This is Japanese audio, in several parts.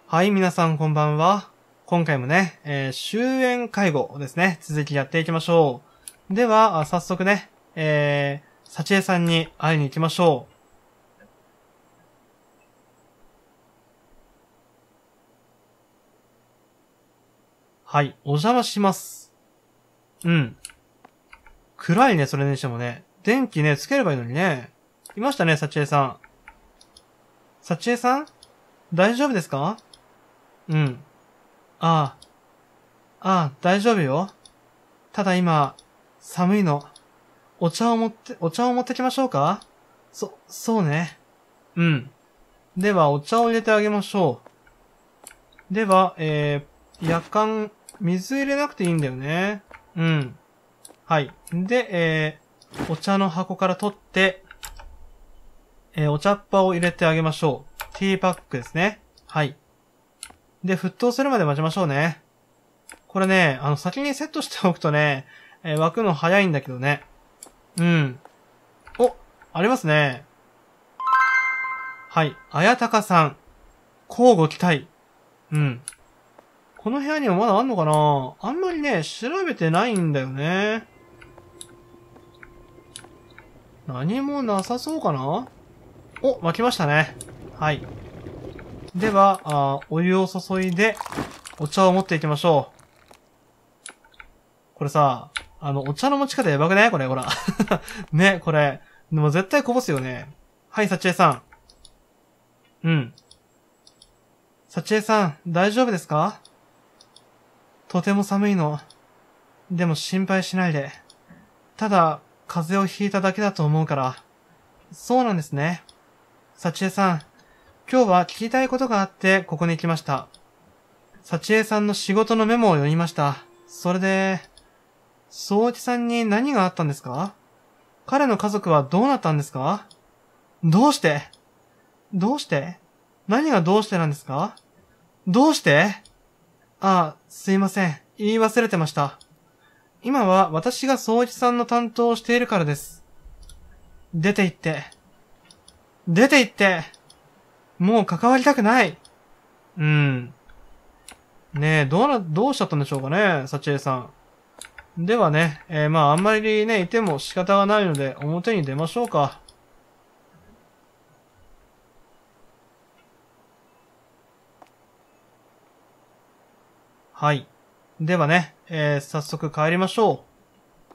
はい、皆さんこんばんは。今回もね、終焉介護ですね、続きやっていきましょう。では、早速ね、幸恵さんに会いに行きましょう。はい、お邪魔します。うん。暗いね、それにしてもね。電気ね、つければいいのにね。いましたね、幸恵さん。幸恵さん大丈夫ですか？うん。ああ、大丈夫よ。ただ今、寒いの。お茶を持ってきましょうか？そうね。うん。では、お茶を入れてあげましょう。では、夜間、水入れなくていいんだよね。うん。はい。で、お茶の箱から取って、お茶っ葉を入れてあげましょう。ティーパックですね。はい。で、沸騰するまで待ちましょうね。これね、先にセットしておくとね、沸くの早いんだけどね。うん。お、ありますね。はい。あやたかさん。交互期待。うん。この部屋にもまだあんのかな？あんまりね、調べてないんだよね。何もなさそうかな？お、沸きましたね。はい。では、お湯を注いで、お茶を持っていきましょう。これさ、お茶の持ち方やばくない？これ、ほら。ね、これ。でも絶対こぼすよね。はい、幸恵さん。うん。幸恵さん、大丈夫ですか？とても寒いの。でも心配しないで。ただ、風邪をひいただけだと思うから。そうなんですね。幸恵さん、今日は聞きたいことがあってここに来ました。幸恵さんの仕事のメモを読みました。それで、宗一さんに何があったんですか？彼の家族はどうなったんですか？どうして何がどうしてなんですか？どうして？すいません。言い忘れてました。今は私が宗一さんの担当をしているからです。出て行って、もう関わりたくない。うん。ねえ、どうしちゃったんでしょうかね、幸恵さん。ではね、まああんまりね、いても仕方がないので、表に出ましょうか。はい。ではね、早速帰りましょう。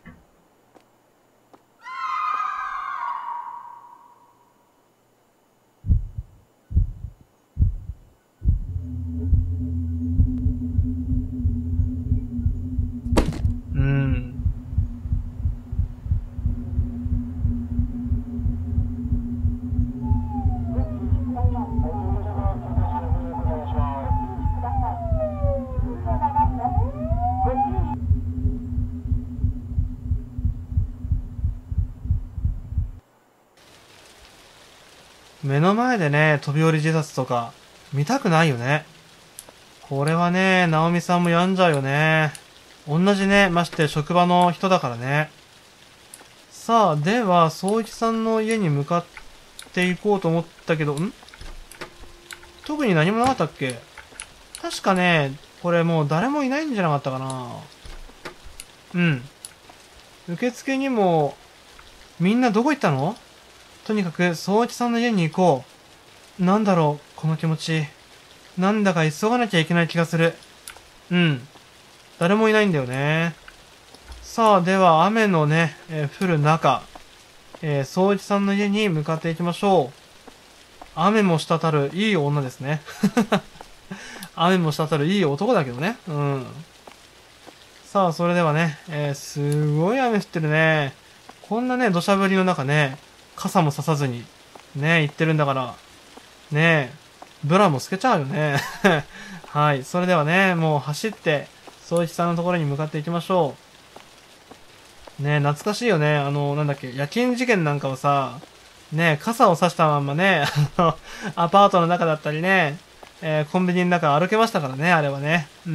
うん。目の前でね、飛び降り自殺とか、見たくないよね。これはね、ナオミさんも病んじゃうよね。同じね、まして職場の人だからね。さあ、では、宗一さんの家に向かっていこうと思ったけど、特に何もなかったっけ？確かね、これもう誰もいないんじゃなかったかな。うん。受付にも、みんなどこ行ったの？とにかく、宗一さんの家に行こう。なんだろう、この気持ち。なんだか急がなきゃいけない気がする。うん。誰もいないんだよね。さあ、では雨のね、降る中、宗一さんの家に向かっていきましょう。雨も滴るいい女ですね。雨も滴るいい男だけどね。うん。さあ、それではね、すごい雨降ってるね。こんなね、土砂降りの中ね、傘もささずに、ね、行ってるんだから、ね、ブラも透けちゃうよね。はい。それではね、もう走って、宗一さんのところに向かっていきましょう。ね、懐かしいよね。なんだっけ、夜勤事件なんかはさ、ね、傘を差したまんまね、アパートの中だったりね、コンビニの中歩けましたからね、あれはね。うん。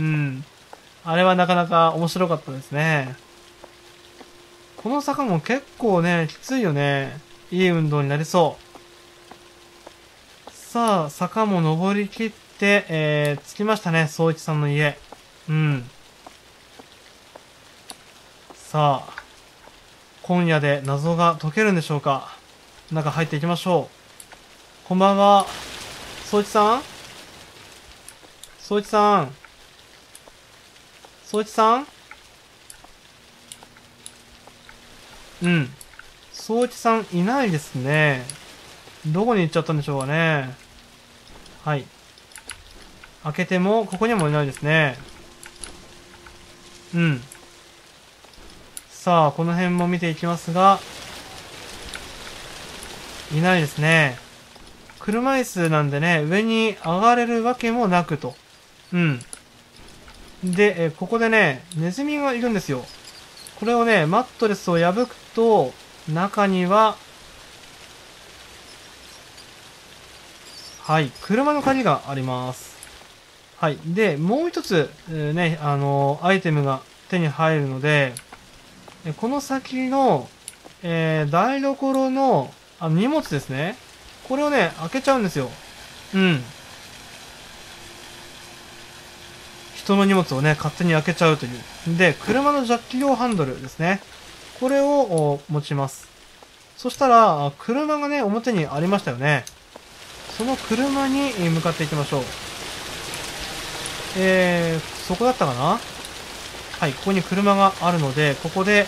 あれはなかなか面白かったですね。この坂も結構ね、きついよね。いい運動になりそう。さあ、坂も登り切って、着きましたね、宗一さんの家。うん。さあ、今夜で謎が解けるんでしょうか。中入っていきましょう。こんばんは。宗一さん宗一さん宗一さんうん。宗一さんいないですね。どこに行っちゃったんでしょうかね。はい。開けても、ここにもいないですね。うん。さあ、この辺も見ていきますが、いないですね。車椅子なんでね、上に上がれるわけもなくと。うん。で、ここでね、ネズミがいるんですよ。これをね、マットレスを破くと、中には、はい、車の鍵があります。はい。で、もう一つ、ね、アイテムが手に入るので、この先の、台所の、荷物ですね。これをね、開けちゃうんですよ。うん。人の荷物をね、勝手に開けちゃうという。で、車のジャッキ用ハンドルですね。これを持ちます。そしたら、車がね、表にありましたよね。その車に向かっていきましょう。そこだったかな。はい、ここに車があるので、ここで、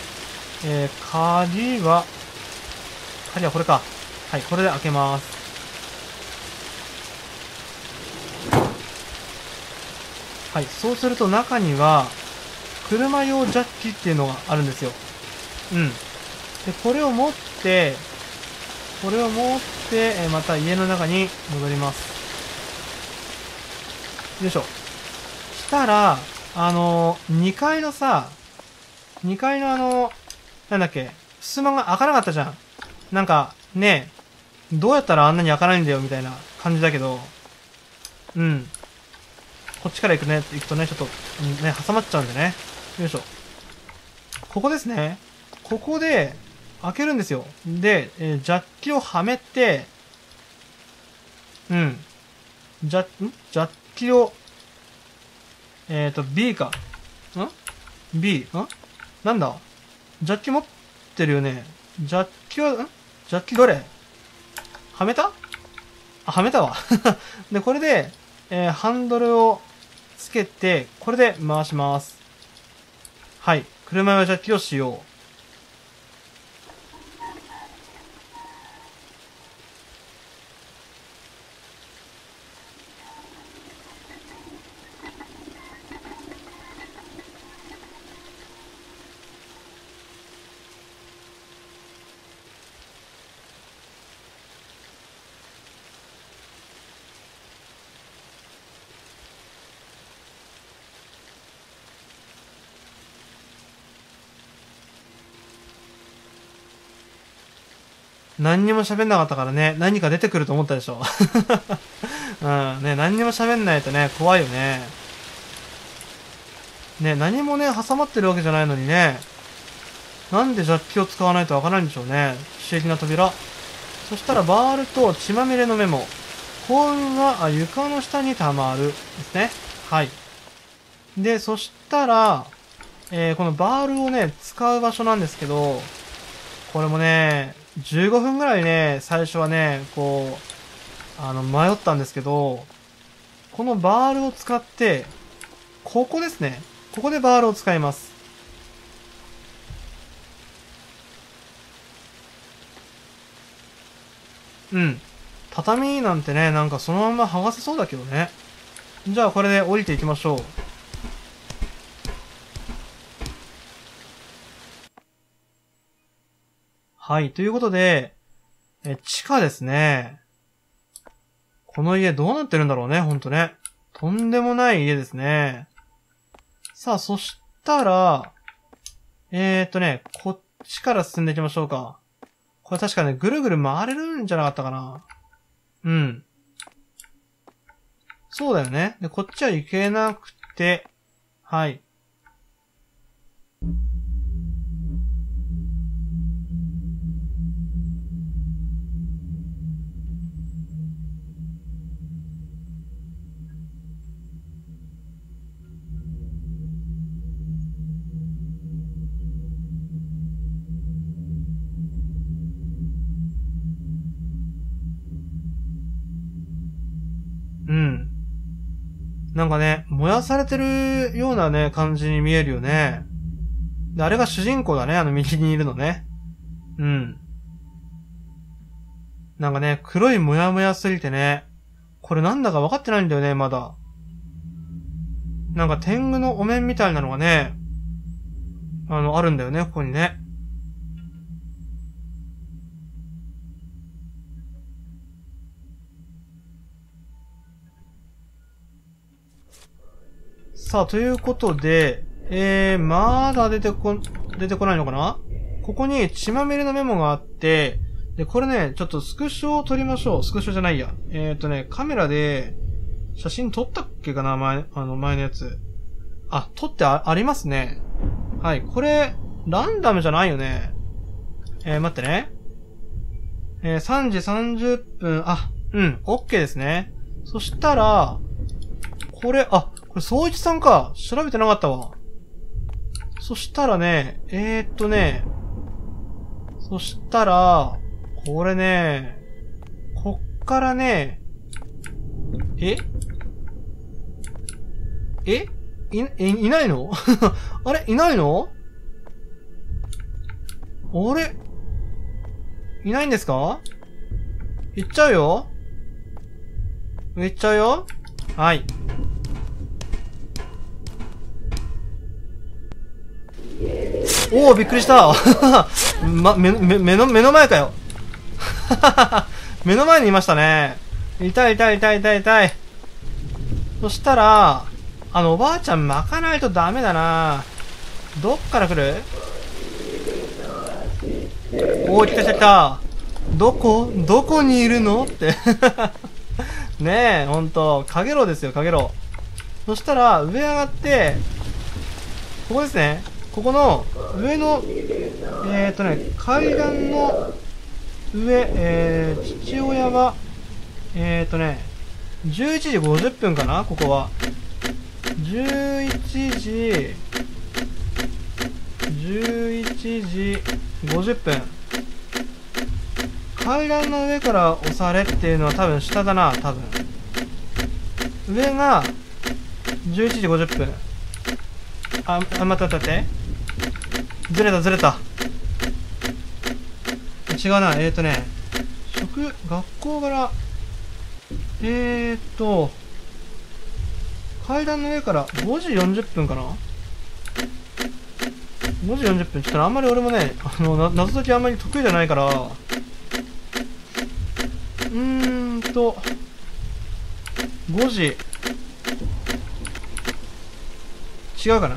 鍵はこれか。はい、これで開けます。はい、そうすると中には、車用ジャッキっていうのがあるんですよ。うん。で、これを持って、また家の中に戻ります。よいしょ。したら、2階のさ、2階のなんだっけ、襖が開かなかったじゃん。なんか、ねどうやったらあんなに開かないんだよ、みたいな感じだけど、うん。こっちから行くとね、ちょっと、ね、挟まっちゃうんでね。よいしょ。ここですね。ここで、開けるんですよ。で、ジャッキをはめて、うん。ジャッキを、B か。B? なんだジャッキ持ってるよね。ジャッキは、ジャッキどれはめたはめたわ。で、これで、ハンドルをつけて、これで回します。はい。車用ジャッキを使用。何にも喋んなかったからね、何か出てくると思ったでしょ。うん、ね、何にも喋んないとね、怖いよね。ね、何もね、挟まってるわけじゃないのにね、なんでジャッキを使わないとわからないんでしょうね。不思議な扉。そしたらバールと血まみれのメモ。幸運は床の下に溜まる。ですね。はい。で、そしたら、このバールをね、使う場所なんですけど、これもね、15分ぐらいね、最初はね、こう、迷ったんですけど、このバールを使って、ここですね。ここでバールを使います。うん。畳なんてね、なんかそのまま剥がせそうだけどね。じゃあこれで降りていきましょう。はい。ということで、地下ですね。この家どうなってるんだろうね、ほんとね。とんでもない家ですね。さあ、そしたら、こっちから進んでいきましょうか。これ確かね、ぐるぐる回れるんじゃなかったかな。うん。そうだよね。で、こっちは行けなくて、はい。 うん。なんかね、燃やされてるようなね、感じに見えるよね。で、あれが主人公だね、右にいるのね。うん。なんかね、黒いもやもやすぎてね、これなんだか分かってないんだよね、まだ。なんか天狗のお面みたいなのがね、あるんだよね、ここにね。さあ、ということで、まだ出てこないのかな。ここに血まみれのメモがあって、で、これね、ちょっとスクショを撮りましょう。スクショじゃないや。カメラで、写真撮ったっけかな前のやつ。あ、撮ってありますね。はい、これ、ランダムじゃないよね。待ってね。3時30分、OK ですね。そしたら、これ、これ、総一さんか。調べてなかったわ。そしたらね、そしたら、これね、こっからね、いないのあれいないのあれいないんですか？行っちゃうよ。行っちゃうよ。はい。おー、びっくりした。目の前かよ。目の前にいましたね。痛い。そしたら、おばあちゃん巻かないとダメだな。どっから来る？おー、来た。どこにいるのって。ねえ、ほんと。かげろうですよ、かげろう。そしたら、上上がって、ここですね。ここの、上の、階段の上、父親は、11時50分かなここは。11時50分。階段の上から押されっていうのは多分下だな、多分。上が、11時50分。待って。ずれた。違うな、学校から、階段の上から5時40分かな ?5 時40分。ちょっとあんまり俺もね、謎解きあんまり得意じゃないから、5時、違うかな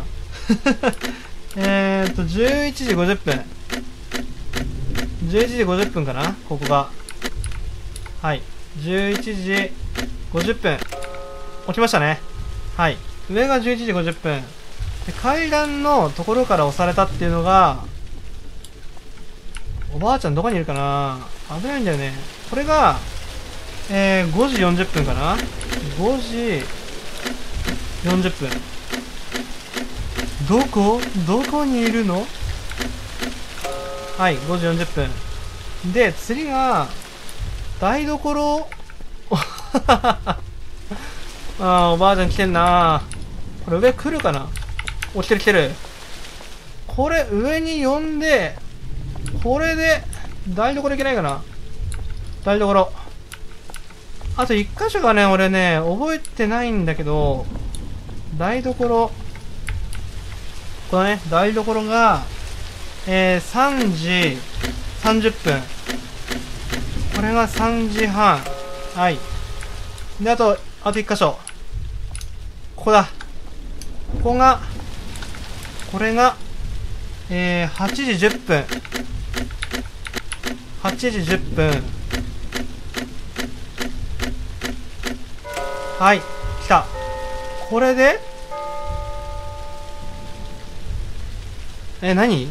11時50分。11時50分かなここが。はい。11時50分。起きましたね。はい。上が11時50分。で、階段のところから押されたっていうのが、おばあちゃんどこにいるかな？危ないんだよね。これが、5時40分かな ?5 時40分。どこにいるの？はい、5時40分。で、次が、台所おばあちゃん来てんな。これ上来るかな？来てる。これ上に呼んで、これで、台所いけないかな？台所。あと一箇所がね、俺ね、覚えてないんだけど、台所。このね、台所が、3時30分。これが3時半。はい。で、あと一箇所。ここだ。これが、8時10分。8時10分。はい。来た。これで、何？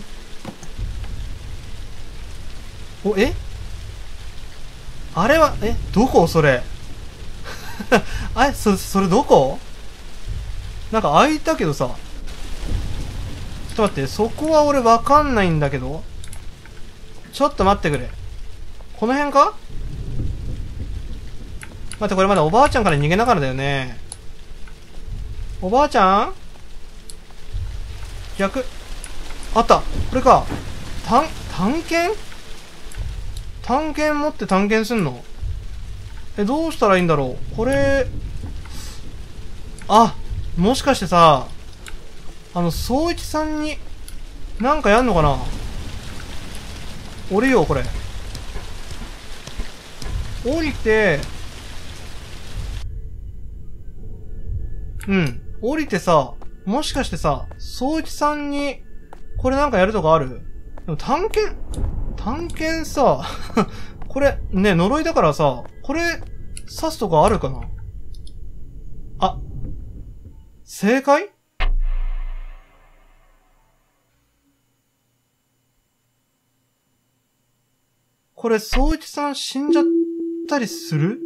あれは、どこそれ。それどこ？なんか開いたけどさ。ちょっと待って、そこは俺わかんないんだけど。ちょっと待ってくれ。この辺か？ 待って、これまだおばあちゃんから逃げながらだよね。おばあちゃん逆。あった。これか。探検持って探検すんの？どうしたらいいんだろうこれ。あ、もしかしてさ、宗一さんに、なんかやんのかな？降りよう、これ。降りて、降りてさ、もしかしてさ、宗一さんに、これなんかやるとかある？でも探検さ、これ、ね、呪いだからさ、これ、刺すとかあるかな？あ、正解？これ、宗一さん死んじゃったりする？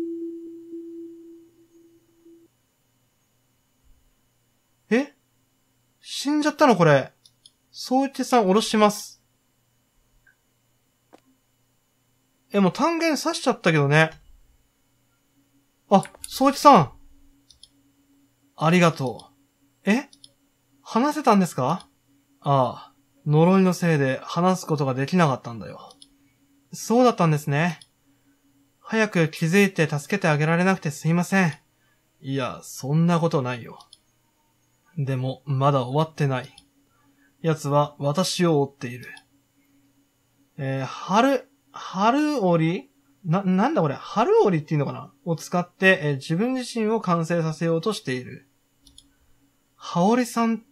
死んじゃったのこれ。宗一さん下ろします。もう単元刺しちゃったけどね。あ、宗一さん。ありがとう。話せたんですか？ああ、呪いのせいで話すことができなかったんだよ。そうだったんですね。早く気づいて助けてあげられなくてすいません。いや、そんなことないよ。でも、まだ終わってない。奴は私を追っている。春織？なんだこれ、春織っていうのかなを使って、自分自身を完成させようとしている。羽織さんって、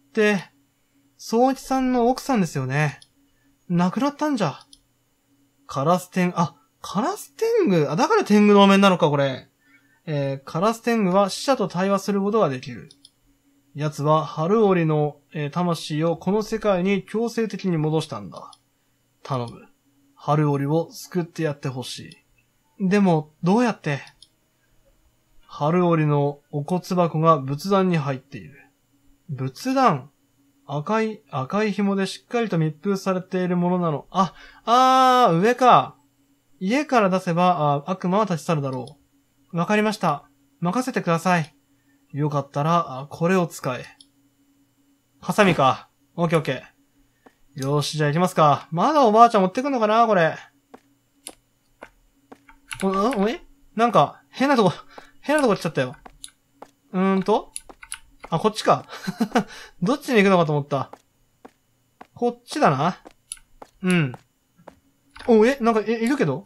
宗一さんの奥さんですよね。亡くなったんじゃ。カラステング。だから天狗のお面なのか、これ。カラステングは死者と対話することができる。奴は春織の、魂をこの世界に強制的に戻したんだ。頼む。春織を救ってやってほしい。でも、どうやって？春織のお骨箱が仏壇に入っている。仏壇？赤い紐でしっかりと密封されているものなの。上か。家から出せば、悪魔は立ち去るだろう。わかりました。任せてください。よかったら、これを使え。ハサミか。オッケーオッケー。よし、じゃあ行きますか。まだおばあちゃん持ってくんのかなこれ。なんか、変なとこ来ちゃったよ。こっちか。どっちに行くのかと思った。こっちだな。なんか、いるけど？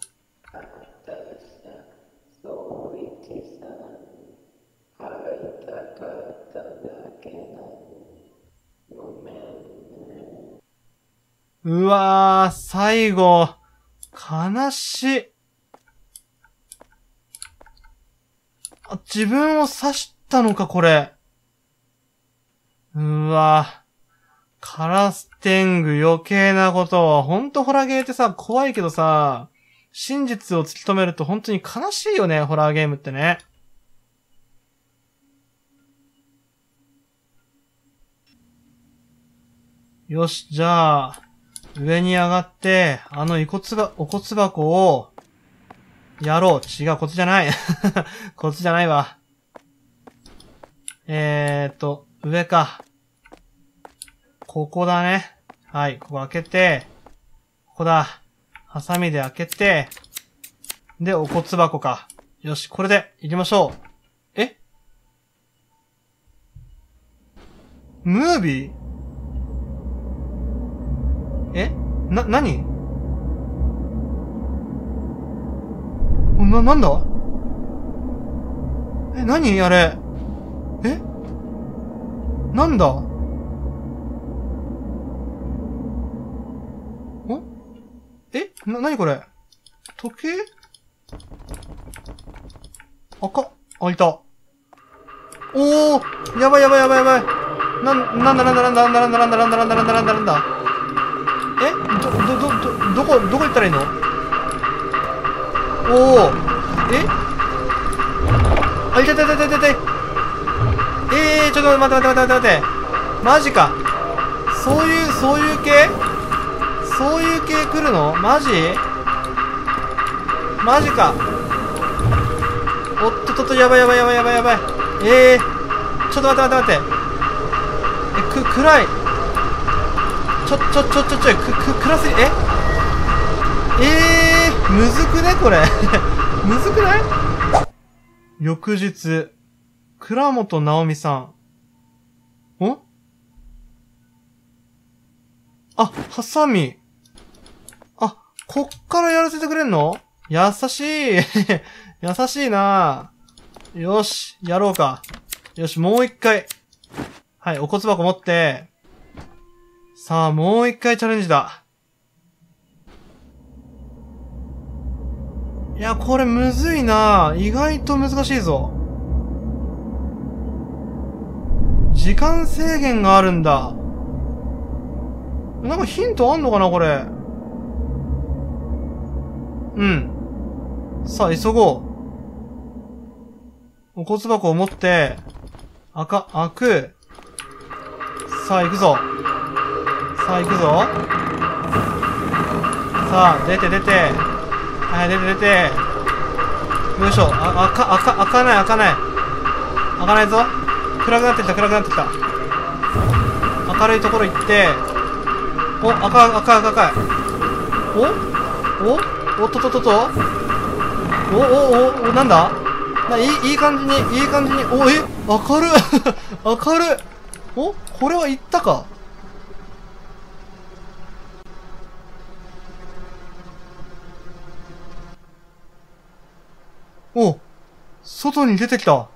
うわー、最後、悲しい。自分を刺したのか、これ。うわー、カラステング余計なことは、ほんとホラーゲーってさ、怖いけどさ、真実を突き止めると本当に悲しいよね、ホラーゲームってね。よし、じゃあ、上に上がって、お骨箱を、やろう。違う、こっちじゃない。こっちじゃないわ。上か。ここだね。はい、ここ開けて、ここだ。ハサミで開けて、で、お骨箱か。よし、これで行きましょう。ムービー？何？なんだ？何あれ？なんだ？何これ？時計？開いた。おー！やばい。なんだどこ行ったらいいの？おー！痛い。ちょっと待って。マジか。そういう系？そういう系来るの？マジか。 おっとっとっと、やばいやばいやばいやばいやばい。ちょっと待って待って待って。暗い。暗すぎ、むずくねこれ。むずくない？翌日、倉本直美さん。あ、ハサミ。あ、こっからやらせてくれんの？優しい。優しいな。よし、やろうか。よし、もう一回。はい、お骨箱持って。さあ、もう一回チャレンジだ。いや、これむずいな。意外と難しいぞ。時間制限があるんだ。なんかヒントあんのかな、これ。うん。さあ、急ごう。お骨箱を持って、開く。さあ、行くぞ。さあ、行くぞ。さあ、出て。はい、出て。よいしょ。開かないぞ。暗くなってきた。明るいところ行って、赤い。おっと、なんだ？いい感じに、明るい。明るい。これは行ったか？外に出てきた。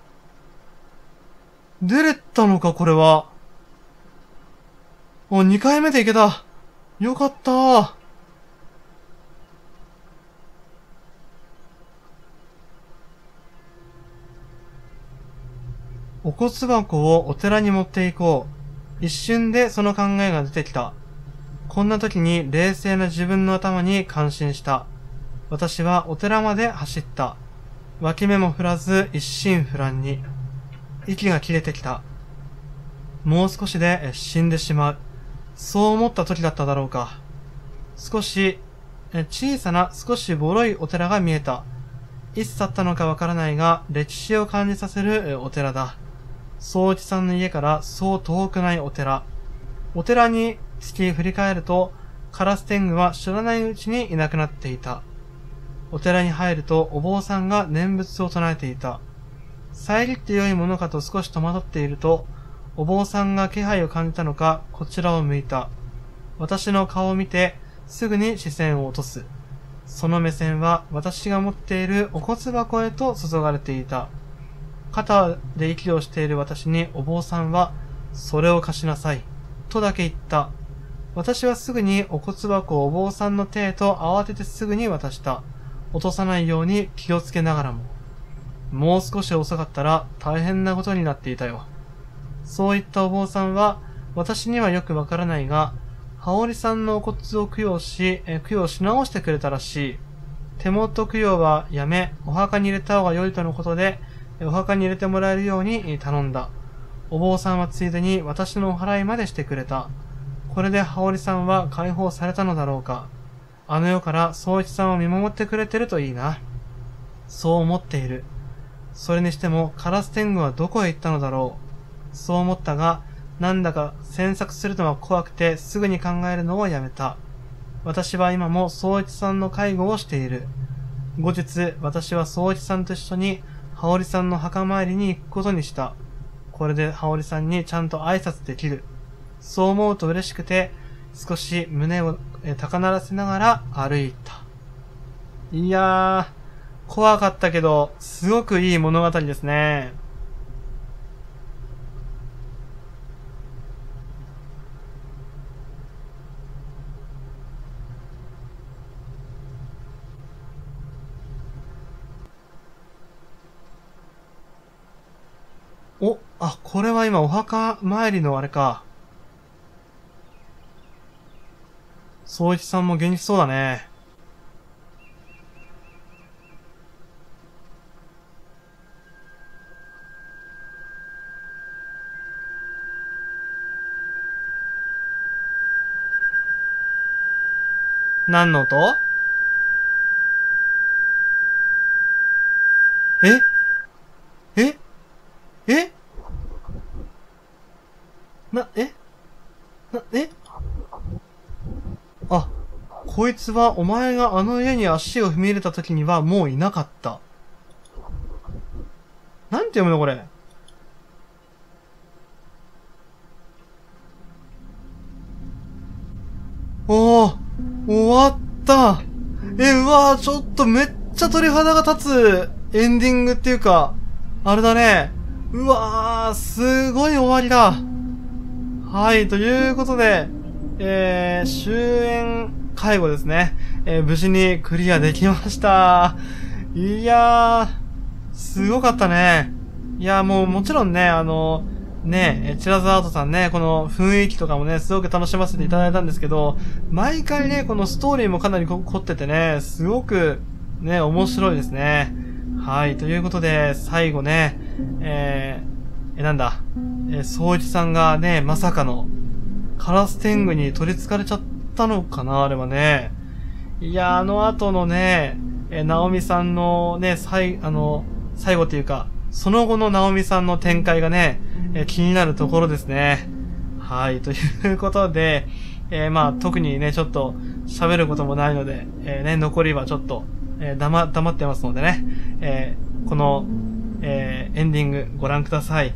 出れたのか、これは。2回目で行けた。よかったー。お骨箱をお寺に持っていこう。一瞬でその考えが出てきた。こんな時に冷静な自分の頭に感心した。私はお寺まで走った。脇目も振らず一心不乱に。息が切れてきた。もう少しで死んでしまう。そう思った時だっただろうか。小さな少しボロいお寺が見えた。いつ建ったのかわからないが、歴史を感じさせるお寺だ。宗一さんの家からそう遠くないお寺。お寺につき振り返ると、カラス天狗は知らないうちにいなくなっていた。お寺に入るとお坊さんが念仏を唱えていた。遮って良いものかと少し戸惑っていると、お坊さんが気配を感じたのか、こちらを向いた。私の顔を見て、すぐに視線を落とす。その目線は私が持っているお骨箱へと注がれていた。肩で息をしている私にお坊さんは、それを貸しなさい。とだけ言った。私はすぐにお骨箱をお坊さんの手へと慌ててすぐに渡した。落とさないように気をつけながらも。もう少し遅かったら大変なことになっていたよ。そう言ったお坊さんは、私にはよくわからないが、羽織さんのお骨を供養し直してくれたらしい。手元供養はやめ、お墓に入れた方が良いとのことで、お墓に入れてもらえるように頼んだ。お坊さんはついでに私のお祓いまでしてくれた。これで羽織さんは解放されたのだろうか。あの世から宗一さんを見守ってくれてるといいな。そう思っている。それにしてもカラス天狗はどこへ行ったのだろう。そう思ったが、なんだか詮索するのは怖くてすぐに考えるのをやめた。私は今も宗一さんの介護をしている。後日、私は宗一さんと一緒に羽織さんの墓参りに行くことにした。これで羽織さんにちゃんと挨拶できる。そう思うと嬉しくて、少し胸を高鳴らせながら歩いた。いやー、怖かったけど、すごくいい物語ですね。これは今お墓参りのあれか。宗一さんも元気そうだね。何の音？え？ な、えな、えあ、こいつはお前があの家に足を踏み入れた時にはもういなかった。なんて読むのこれ。おー、終わった。うわー、ちょっとめっちゃ鳥肌が立つエンディングっていうか、あれだね。うわー、すごい終わりだ。はい、ということで、終焉介護ですね。無事にクリアできました。いやー、すごかったね。いやーもうもちろんね、チラズアートさんね、この雰囲気とかもね、すごく楽しませていただいたんですけど、毎回ね、このストーリーもかなり凝っててね、すごくね、面白いですね。はい、ということで、最後ね、なんだ、総一さんがね、まさかの、カラス天狗に取り憑かれちゃったのかな、あれはね。いや、あの後のね、ナオミさんのね、最後っていうか、その後のナオミさんの展開がね、気になるところですね。はい、ということで、まあ、特にね、ちょっと喋ることもないので、残りはちょっと、黙ってますのでね、この、エンディングご覧ください。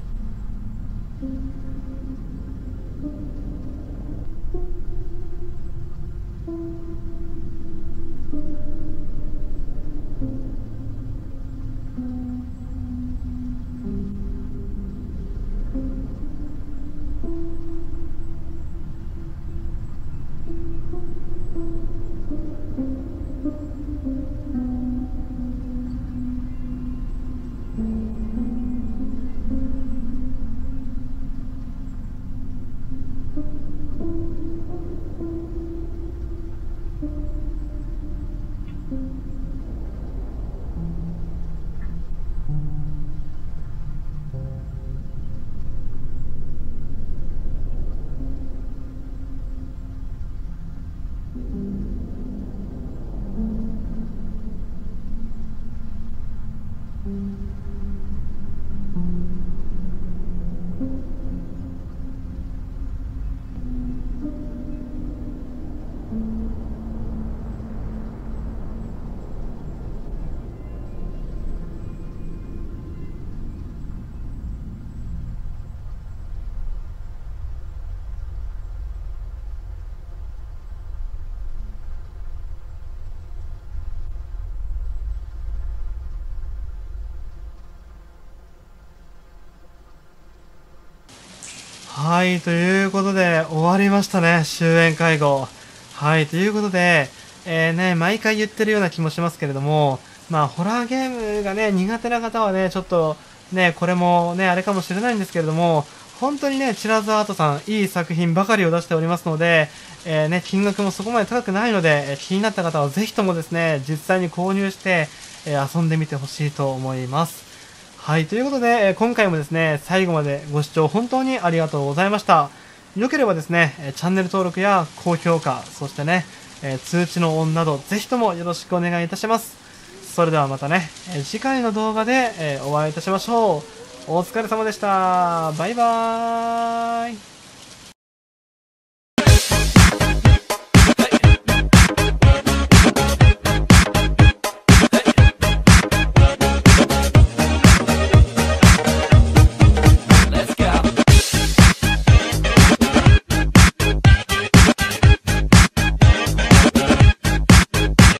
はい、ということで、終わりましたね、終焉介護。はい、ということで、毎回言ってるような気もしますけれども、まあ、ホラーゲームがね、苦手な方はね、ちょっと、ね、これもね、あれかもしれないんですけれども、本当にね、チラズアートさん、いい作品ばかりを出しておりますので、金額もそこまで高くないので、気になった方はぜひともですね、実際に購入して、遊んでみてほしいと思います。はい、ということで、今回もですね、最後までご視聴本当にありがとうございました。良ければですね、チャンネル登録や高評価、そしてね、通知のオンなど、ぜひともよろしくお願いいたします。それではまたね、次回の動画で、お会いいたしましょう。お疲れ様でした。バイバーイ。